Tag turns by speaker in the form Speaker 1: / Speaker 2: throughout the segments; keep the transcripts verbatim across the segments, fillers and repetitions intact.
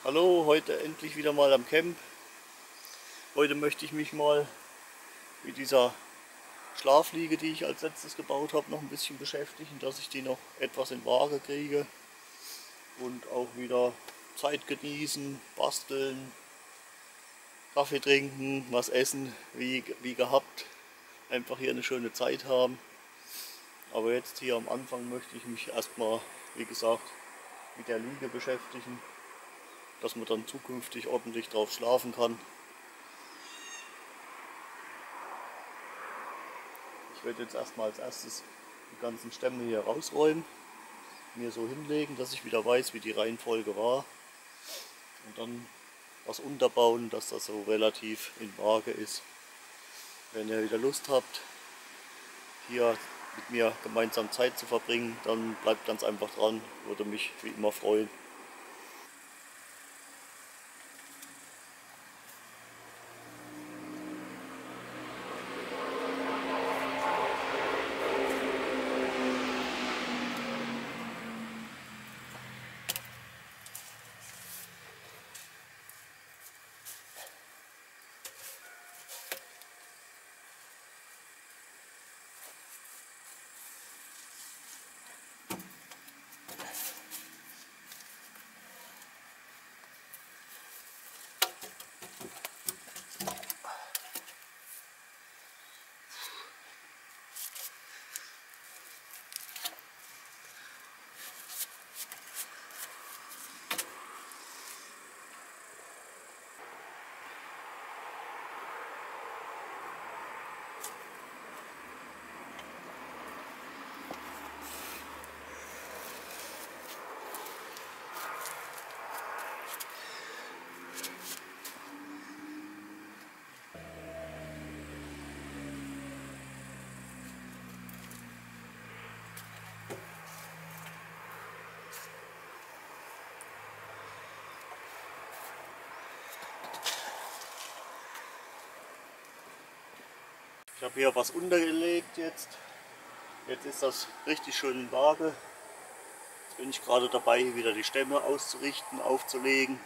Speaker 1: Hallo, heute endlich wieder mal am Camp. Heute möchte ich mich mal mit dieser Schlafliege, die ich als letztes gebaut habe, noch ein bisschen beschäftigen, dass ich die noch etwas in Waage kriege und auch wieder Zeit genießen, basteln, Kaffee trinken, was essen, wie, wie gehabt. Einfach hier eine schöne Zeit haben. Aber jetzt hier am Anfang möchte ich mich erstmal, wie gesagt, mit der Liege beschäftigen, dass man dann zukünftig ordentlich drauf schlafen kann. Ich werde jetzt erstmal als erstes die ganzen Stämme hier rausräumen, mir so hinlegen, dass ich wieder weiß, wie die Reihenfolge war. Und dann was unterbauen, dass das so relativ in Waage ist. Wenn ihr wieder Lust habt, hier mit mir gemeinsam Zeit zu verbringen, dann bleibt ganz einfach dran, würde mich wie immer freuen. Ich habe hier was untergelegt jetzt. Jetzt ist das richtig schön in Waage. Jetzt bin ich gerade dabei, hier wieder die Stämme auszurichten, aufzulegen.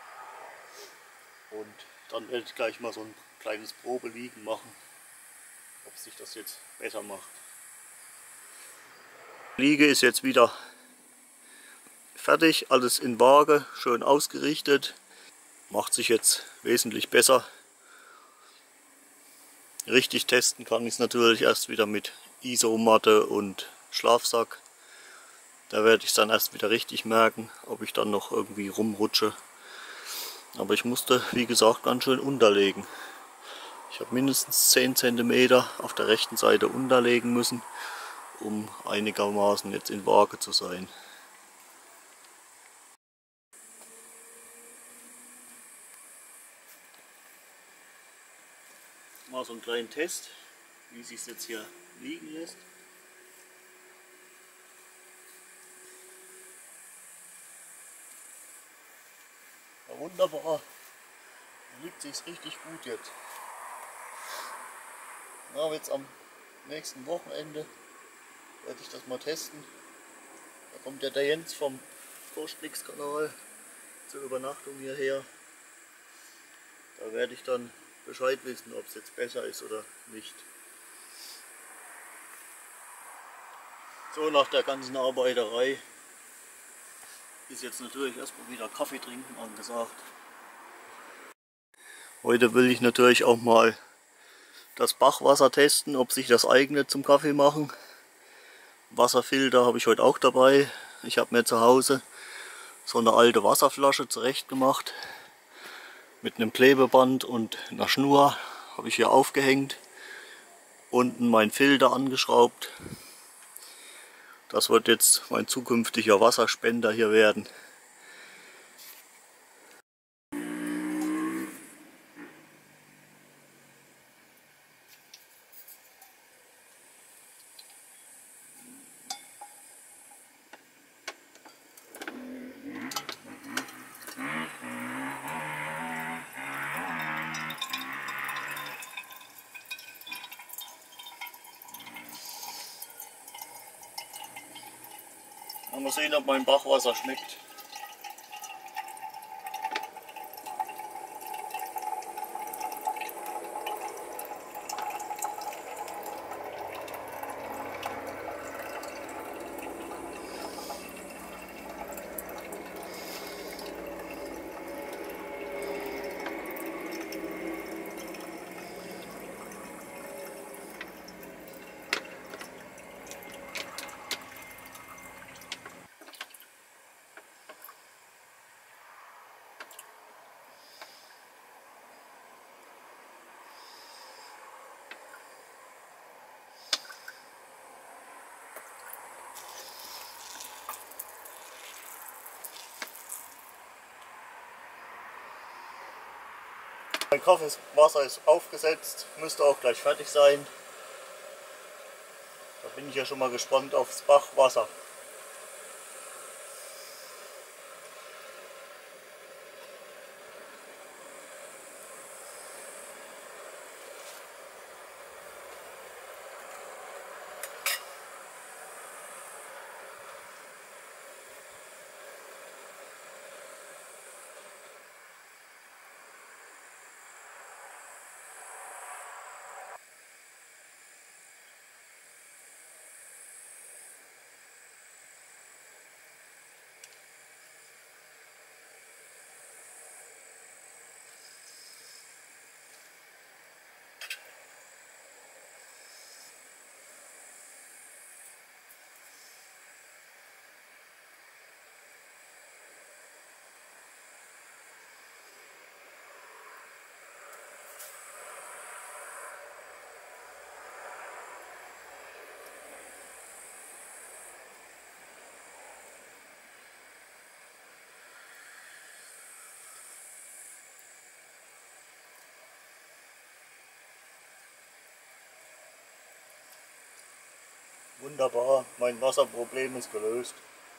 Speaker 1: Und dann werde ich gleich mal so ein kleines Probeliegen machen, ob sich das jetzt besser macht. Die Liege ist jetzt wieder fertig, alles in Waage, schön ausgerichtet. Macht sich jetzt wesentlich besser. Richtig testen kann ich es natürlich erst wieder mit Isomatte und Schlafsack. Da werde ich es dann erst wieder richtig merken, ob ich dann noch irgendwie rumrutsche. Aber ich musste, wie gesagt, ganz schön unterlegen. Ich habe mindestens zehn Zentimeter auf der rechten Seite unterlegen müssen, um einigermaßen jetzt in Waage zu sein. Mal so einen kleinen Test, wie sich es jetzt hier liegen lässt. Ja, wunderbar, liegt sich richtig gut jetzt. Ja, jetzt am nächsten Wochenende werde ich das mal testen. Da kommt ja der Jens vom Forstnix-Kanal zur Übernachtung hierher. Da werde ich dann Bescheid wissen, ob es jetzt besser ist oder nicht. So, nach der ganzen Arbeiterei ist jetzt natürlich erstmal wieder Kaffee trinken angesagt. Heute will ich natürlich auch mal das Bachwasser testen, ob sich das eignet zum Kaffee machen. Wasserfilter habe ich heute auch dabei. Ich habe mir zu Hause so eine alte Wasserflasche zurecht gemacht. Mit einem Klebeband und einer Schnur habe ich hier aufgehängt. Unten mein Filter angeschraubt. Das wird jetzt mein zukünftiger Wasserspender hier werden. Mal sehen, ob mein Bachwasser schmeckt. Mein Kaffeewasser ist aufgesetzt, müsste auch gleich fertig sein. Da bin ich ja schon mal gespannt aufs Bachwasser. Wunderbar, mein Wasserproblem ist gelöst.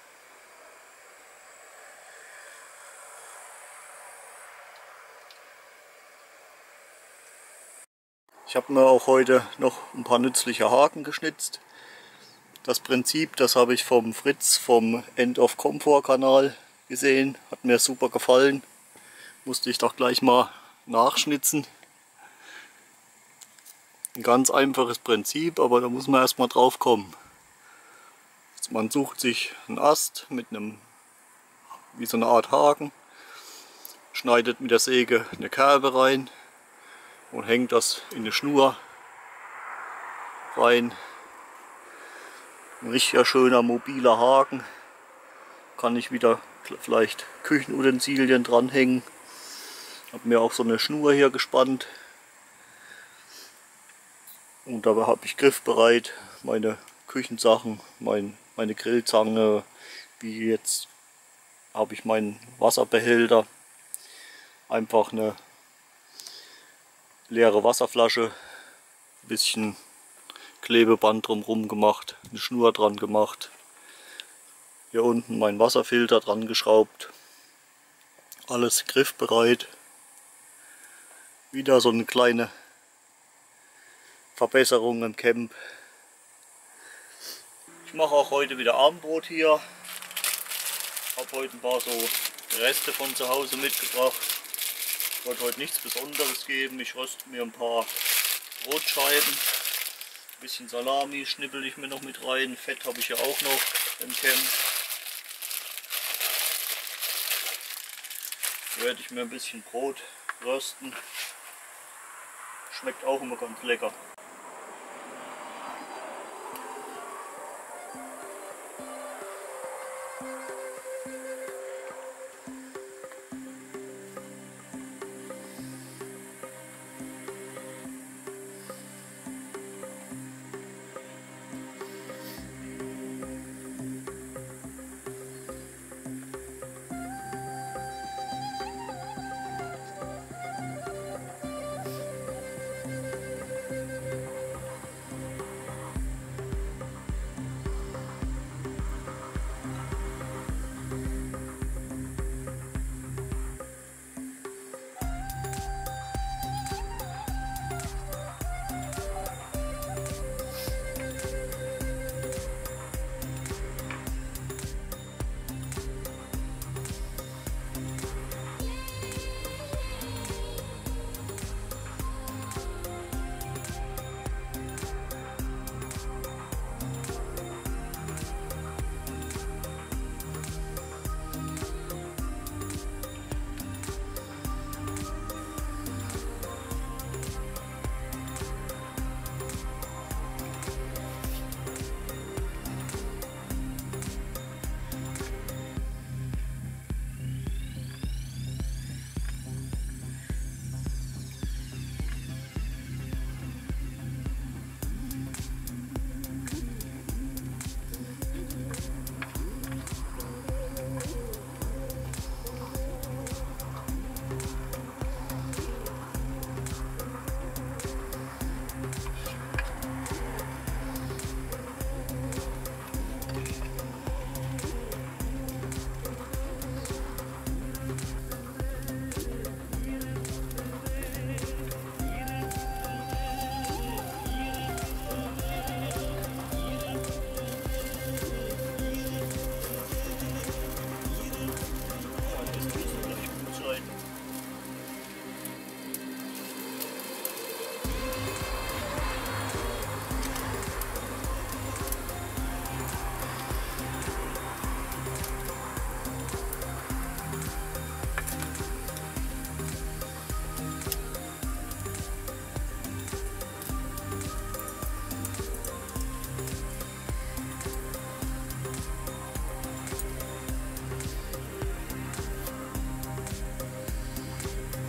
Speaker 1: Ich habe mir auch heute noch ein paar nützliche Haken geschnitzt. Das Prinzip, das habe ich vom Fritz vom End of Comfort Kanal gesehen, hat mir super gefallen. Musste ich doch gleich mal nachschnitzen. Ein ganz einfaches Prinzip, aber da muss man erstmal drauf kommen. Man sucht sich einen Ast mit einem, wie so eine Art Haken, schneidet mit der Säge eine Kerbe rein und hängt das in eine Schnur rein. Ein richtiger schöner mobiler Haken. Kann ich wieder vielleicht Küchenutensilien dranhängen. Habe mir auch so eine Schnur hier gespannt. Und dabei habe ich griffbereit meine Küchensachen, mein, meine Grillzange, wie jetzt habe ich meinen Wasserbehälter. Einfach eine leere Wasserflasche, ein bisschen Klebeband drumherum gemacht, eine Schnur dran gemacht. Hier unten mein Wasserfilter dran geschraubt. Alles griffbereit. Wieder so eine kleine Verbesserung im Camp. Ich mache auch heute wieder Abendbrot hier. Habe heute ein paar so Reste von zu Hause mitgebracht. Ich wollte heute nichts Besonderes geben. Ich röste mir ein paar Brotscheiben. Ein bisschen Salami schnippel ich mir noch mit rein. Fett habe ich ja auch noch im Camp. Hier werde ich mir ein bisschen Brot rösten. Schmeckt auch immer ganz lecker.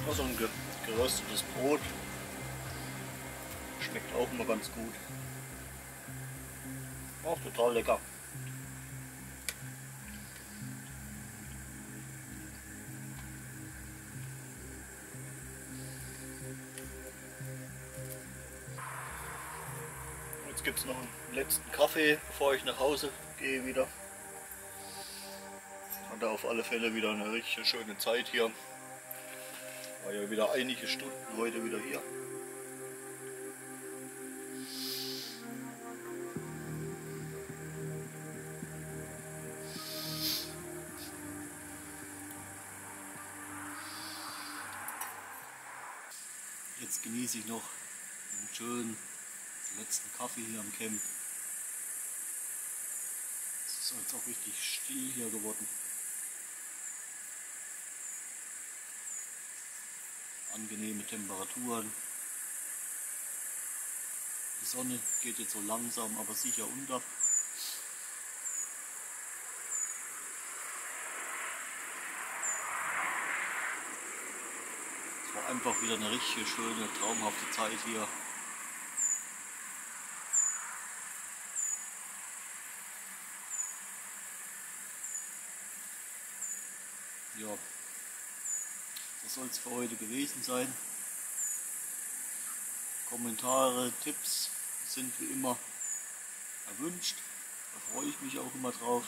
Speaker 1: Auch so ein ge geröstetes Brot schmeckt auch immer ganz gut. Auch total lecker. Jetzt gibt es noch einen letzten Kaffee, bevor ich nach Hause gehe wieder. Hatte auf alle Fälle wieder eine richtig schöne Zeit hier. War ja wieder einige Stunden heute wieder hier. Jetzt genieße ich noch einen schönen letzten Kaffee hier am Camp. Es ist jetzt auch richtig still hier geworden. Angenehme Temperaturen. Die Sonne geht jetzt so langsam, aber sicher unter. Es war einfach wieder eine richtig schöne, traumhafte Zeit hier. Ja, das soll es für heute gewesen sein. Kommentare, Tipps sind wie immer erwünscht. Da freue ich mich auch immer drauf.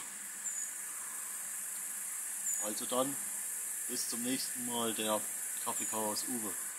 Speaker 1: Also dann, bis zum nächsten Mal, der Kaffeekauer aus Uwe.